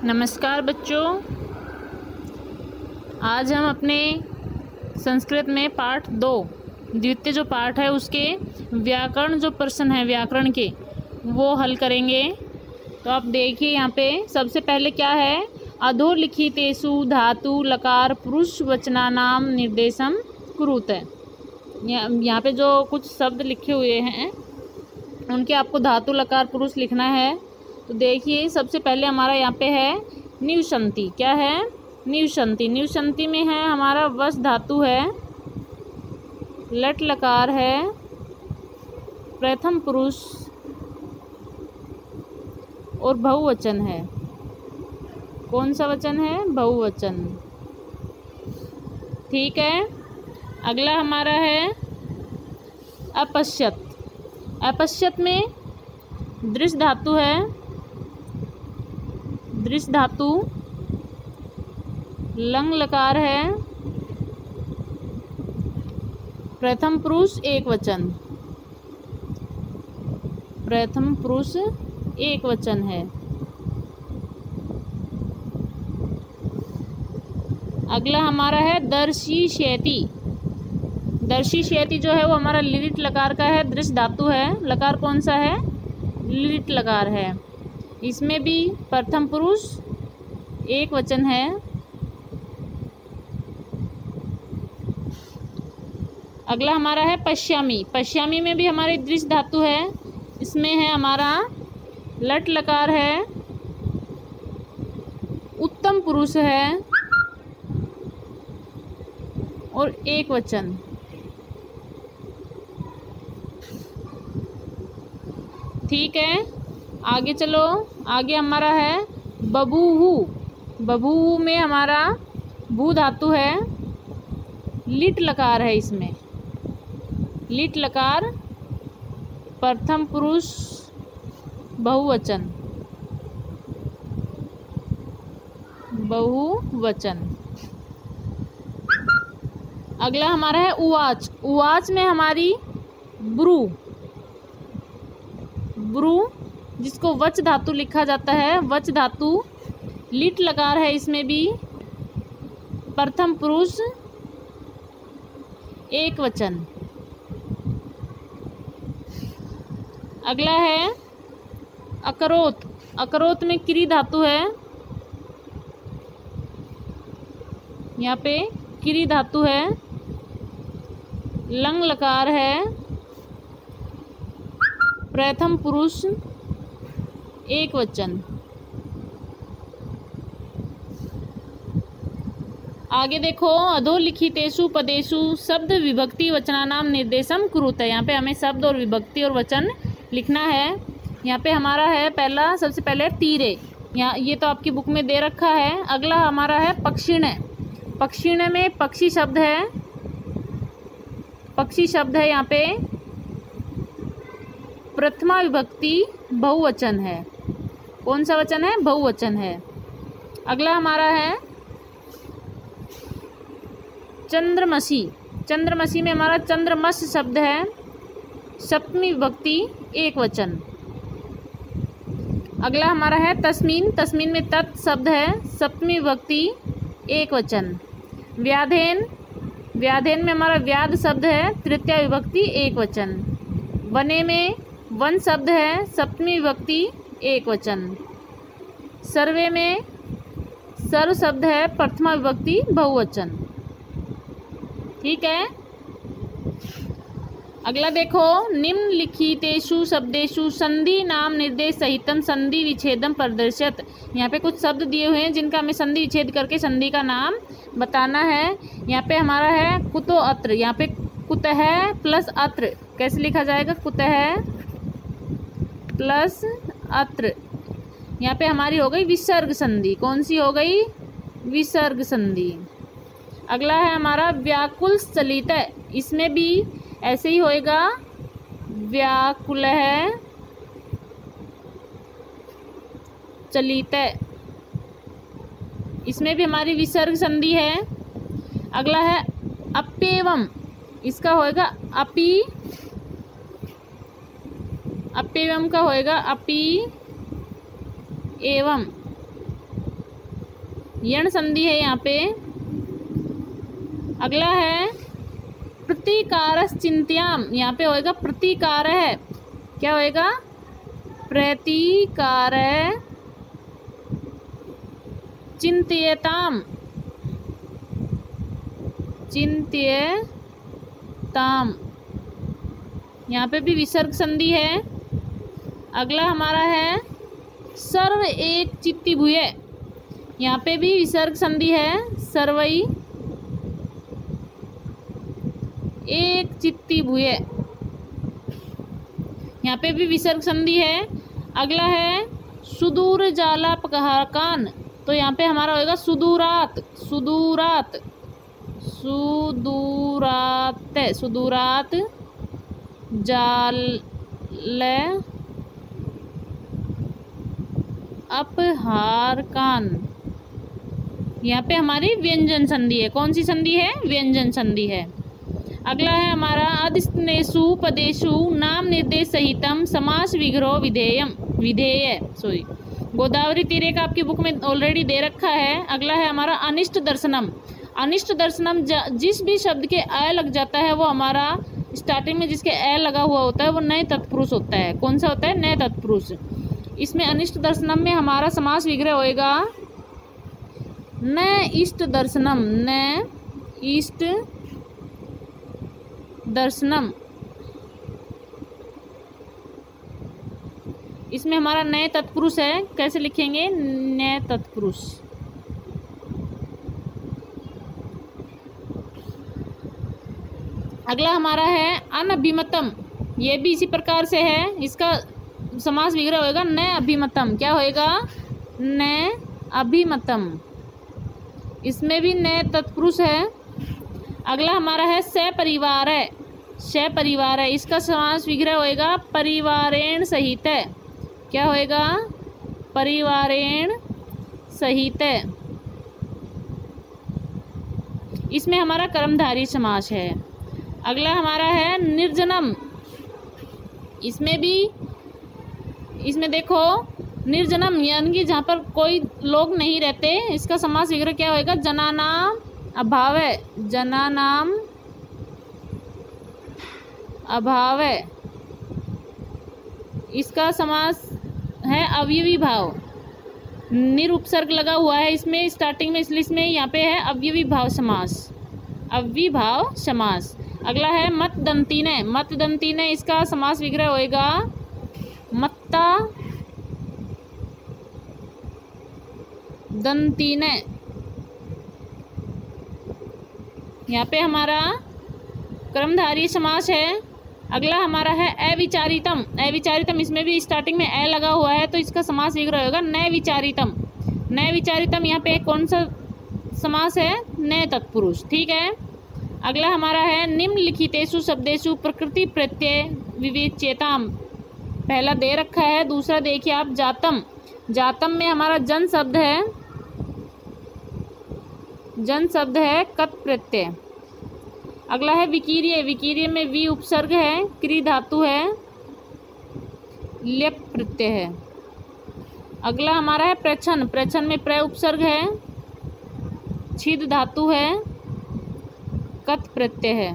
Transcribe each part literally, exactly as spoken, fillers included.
नमस्कार बच्चों, आज हम अपने संस्कृत में पाठ दो द्वितीय जो पाठ है उसके व्याकरण जो प्रश्न है व्याकरण के वो हल करेंगे। तो आप देखिए यहाँ पे सबसे पहले क्या है, अधोलिखितेषु धातु लकार पुरुष वचनानाम निर्देशम कुरुत है। यहाँ पे जो कुछ शब्द लिखे हुए हैं उनके आपको धातु लकार पुरुष लिखना है। तो देखिए सबसे पहले हमारा यहाँ पे है निवसंति। क्या है? निवसंति। निवसंति में है हमारा वस धातु है, लट लकार है, प्रथम पुरुष और बहुवचन है। कौन सा वचन है? बहुवचन। ठीक है। अगला हमारा है अपश्यत। अपश्यत में दृश्य धातु है, दृश्य धातु, लंग लकार है, प्रथम पुरुष एक वचन, प्रथम पुरुष एक वचन है। अगला हमारा है दर्शी शैती। दर्शी शैती जो है वो हमारा लिलिट लकार का है, दृश्य धातु है, लकार कौन सा है? लिलिट लकार है। इसमें भी प्रथम पुरुष एक वचन है। अगला हमारा है पश्यामी। पश्यामी में भी हमारी दृश्य धातु है, इसमें है हमारा लट लकार है, उत्तम पुरुष है और एक वचन। ठीक है, आगे चलो। आगे हमारा है बभूवु। बभूवु में हमारा भू धातु है, लिट लकार है, इसमें लिट लकार, प्रथम पुरुष बहुवचन, बहुवचन। अगला हमारा है उवाच। उवाच में हमारी ब्रू, ब्रू जिसको वच धातु लिखा जाता है, वच धातु, लिट लकार है, इसमें भी प्रथम पुरुष एक वचन। अगला है अकरोत। अकरोत में क्री धातु है, यहाँ पे क्री धातु है, लंग लकार है, प्रथम पुरुष एक वचन। आगे देखो, अधोलिखितेषु पदेषु शब्द विभक्ति वचनानाम निर्देशम कुरुत है। यहाँ पे हमें शब्द और विभक्ति और वचन लिखना है। यहाँ पे हमारा है पहला, सबसे पहले तीरे, यहाँ ये तो आपकी बुक में दे रखा है। अगला हमारा है पक्षिण। पक्षिण में पक्षी शब्द है, पक्षी शब्द है, यहाँ पे प्रथमा विभक्ति बहुवचन है। कौन सा वचन है? बहुवचन है। अगला हमारा है चंद्रमसी। चंद्रमसी में हमारा चंद्रमस शब्द है, सप्तमी विभक्ति एक वचन। अगला हमारा है तस्मीन। तस्मीन में तत् शब्द है, सप्तमी विभक्ति एक वचन। व्याधेन। व्याधेन में हमारा व्याध शब्द है, तृतीय विभक्ति एक वचन। वने में वन शब्द है, सप्तमी विभक्ति एक वचन। सर्वे में सर्व शब्द है, प्रथमा विभक्ति बहुवचन। ठीक है। अगला देखो, निम्नलिखितेषु शब्देषु संधि नाम निर्देश सहितम संधि विच्छेदम प्रदर्शित। यहाँ पे कुछ शब्द दिए हुए हैं जिनका हमें संधि विच्छेद करके संधि का नाम बताना है। यहाँ पे हमारा है कुतो अत्र। यहाँ पे कुतः प्लस अत्र कैसे लिखा जाएगा? कुतः प्लस अत्र। यहाँ पे हमारी हो गई विसर्ग संधि। कौन सी हो गई? विसर्ग संधि। अगला है हमारा व्याकुल चलित। इसमें भी ऐसे ही होएगा, व्याकुल है चलित, इसमें भी हमारी विसर्ग संधि है। अगला है अप्येवम। इसका होएगा अपि, अप्येवम का होएगा अपि एवं। यण संधि है यहाँ पे। अगला है प्रतिकारस चिंत्याम, यहाँ पे होएगा प्रतिकार है, क्या होएगा प्रतिकार चिंत्यताम, चिंत्यताम, यहाँ पे भी विसर्ग संधि है। अगला हमारा है सर्व एक चित्ती भूय, यहाँ पे भी विसर्ग संधि है, सर्वई एक चित्ती भूय, यहाँ पे भी विसर्ग संधि है। अगला है सुदूर जालापकान, तो यहाँ पे हमारा होएगा सुदूरात, सुदूरात, सुदूरात, सुदूरात जाल अपहार कान, यहाँ पे हमारी व्यंजन संधि है। कौन सी संधि है? व्यंजन संधि है। अगला है हमारा अदिस्नेषु पदेषु नाम निर्देश सहितम समास विग्रह विधेयम, विधेय सॉरी गोदावरी तीरे का आपकी बुक में ऑलरेडी दे रखा है। अगला है हमारा अनिष्ट दर्शनम, अनिष्ट दर्शनम जिस भी शब्द के अ लग जाता है वो हमारा स्टार्टिंग में जिसके अ लगा हुआ होता है वो नए तत्पुरुष होता है। कौन सा होता है? नए तत्पुरुष। इसमें अनिष्ट दर्शनम में हमारा समास विग्रह होएगा न इष्ट दर्शनम, न इष्ट दर्शनम। इसमें हमारा नए तत्पुरुष है, कैसे लिखेंगे? नए तत्पुरुष। अगला हमारा है अनभिमतम, ये भी इसी प्रकार से है, इसका समास विग्रह होएगा न अभिमतम। क्या होएगा? न अभिमतम। इसमें भी न तत्पुरुष है। अगला हमारा है सपरिवार है, सपरिवार है, इसका समास विग्रह होएगा परिवारेण सहित है। क्या होएगा? परिवारेण सहित है। इसमें हमारा कर्मधारी समास है। अगला हमारा है निर्जनम, इसमें भी इसमें देखो निर्जनम यानी कि जहाँ पर कोई लोग नहीं रहते, इसका समास विग्रह क्या होएगा? जनानाम अभाव है, जनानाम अभाव है। इसका समास है अवयवी भाव, निरुपसर्ग लगा हुआ है इसमें स्टार्टिंग में, इसलिए इसमें यहाँ पे है अवयवी भाव समास, अव्यभाव समास। अगला है मत दंतीने, मत दंतीने, इसका समास विग्रह होएगा मत्ता दंतीने। यहाँ पे हमारा कर्मधारी समास है। अगला हमारा है अविचारितम, अविचारितम, इसमें भी स्टार्टिंग में अ लगा हुआ है तो इसका समास विग्रह होगा न विचारितम, न विचारितम। यहाँ पे कौन सा समास है? न तत्पुरुष। ठीक है। अगला हमारा है निम्नलिखितेषु शब्देषु प्रकृति प्रत्यय विवेच्यताम, पहला दे रखा है। दूसरा देखिए आप जातम, जातम में हमारा जन शब्द है, जन शब्द है कत प्रत्यय। अगला है विकीर्य, विकीर्य में वी उपसर्ग है, क्री धातु है, लेप प्रत्यय है। अगला हमारा है प्रच्छन, प्रच्छन में प्र उपसर्ग है, छिद धातु है, कत प्रत्यय है।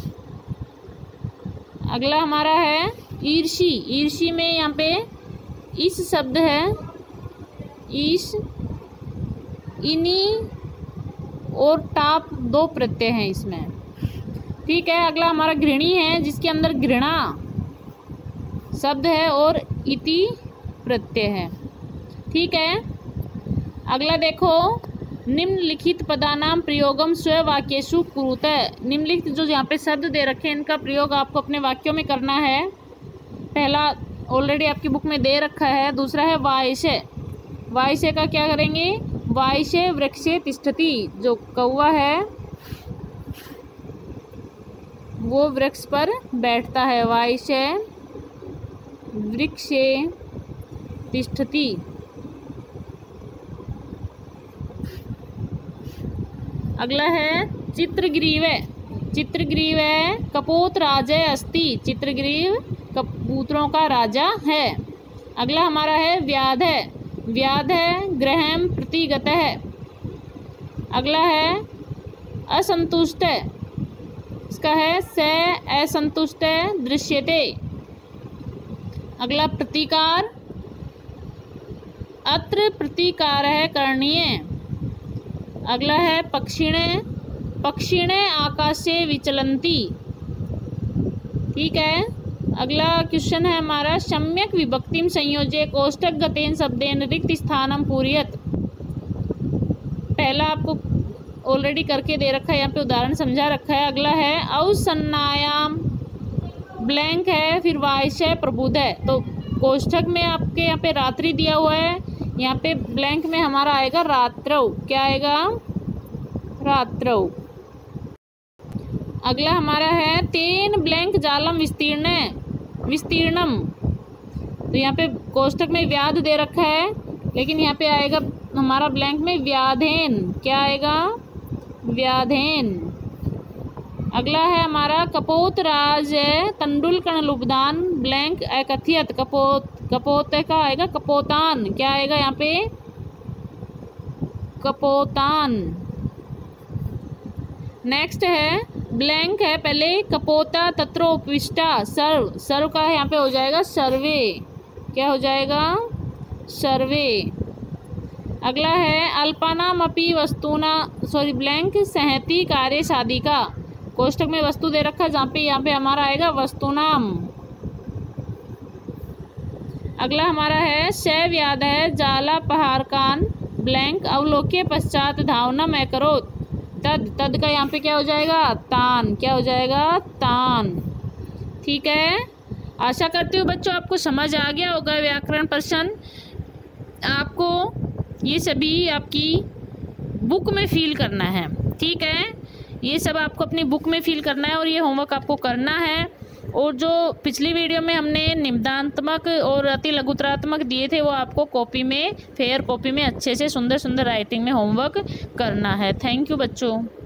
अगला हमारा है ईर्षी, ईर्षी में यहाँ पे इस शब्द है, ईश, इनी और टाप दो प्रत्यय हैं इसमें। ठीक है। अगला हमारा घृणी है जिसके अंदर घृणा शब्द है और इति प्रत्यय है। ठीक है। अगला देखो निम्नलिखित पदानाम प्रयोगम स्व वाक्येषु कुरुतः, निम्नलिखित जो यहाँ पे शब्द दे रखे हैं इनका प्रयोग आपको अपने वाक्यों में करना है। पहला ऑलरेडी आपकी बुक में दे रखा है। दूसरा है वायशे, वायशे का क्या करेंगे? वायशे वृक्षे तिष्ठति, जो कौवा है वो वृक्ष पर बैठता है, वायशे वृक्षे तिष्ठति। अगला है चित्रग्रीव, चित्रग्रीव कपोत राजय अस्ति, चित्रग्रीव कबूतरों का राजा है। अगला हमारा है व्याध, व्याध ग्रहम प्रतिगत है, अगला है असंतुष्ट, इसका है से असंतुष्ट दृश्यते। अगला प्रतिकार, अत्र प्रतिकार है करणीय। अगला है पक्षिणे, पक्षिणे आकाशे विचलन्ति। ठीक है। अगला क्वेश्चन है हमारा सम्यक विभक्तिम संयोज्य कोष्ठक गतेन शब्देन रिक्त स्थानम पूरयत। पहला आपको ऑलरेडी करके दे रखा है, यहाँ पे उदाहरण समझा रखा है। अगला है औसन्नायाम, ब्लैंक है फिर वायस्य प्रबुध है, तो कोष्ठक में आपके यहाँ पे रात्रि दिया हुआ है, यहाँ पे ब्लैंक में हमारा आएगा रात्रौ। क्या आएगा? रात्रौ। अगला हमारा है तेन ब्लैंक जालम विस्तीर्ण, विस्तीर्णम, तो यहाँ पे कोष्ठक में व्याध दे रखा है, लेकिन यहाँ पे आएगा हमारा ब्लैंक में व्याधेन। क्या आएगा? व्याधेन। अगला है हमारा कपोत राज तेंदुलकर लुब्धान, ब्लैंक अकथियत, कपोत, कपोत का आएगा कपोतान। क्या आएगा यहाँ पे? कपोतान। नेक्स्ट है ब्लैंक है पहले कपोता तत्रोपविष्टा, सर्व, सर्व का यहाँ पे हो जाएगा सर्वे। क्या हो जाएगा? सर्वे। अगला है अल्पानाम अपि वस्तुना, सॉरी ब्लैंक सहती कार्य साधिका, कोष्ठक में वस्तु दे रखा है जहाँ पे यहाँ पे हमारा आएगा वस्तुनाम। अगला हमारा है शैव याद है जाला पहारकान, ब्लैंक अवलोक्य पश्चात धावना मैं करो, तद, तद का यहाँ पे क्या हो जाएगा? तान। क्या हो जाएगा? तान। ठीक है। आशा करती हूँ बच्चों आपको समझ आ गया होगा व्याकरण प्रश्न। आपको ये सभी आपकी बुक में फिल करना है। ठीक है, ये सब आपको अपनी बुक में फिल करना है और ये होमवर्क आपको करना है। और जो पिछली वीडियो में हमने निबंधात्मक और अति लघुत्रात्मक दिए थे वो आपको कॉपी में, फेयर कॉपी में अच्छे से सुंदर सुंदर राइटिंग में होमवर्क करना है। थैंक यू बच्चों।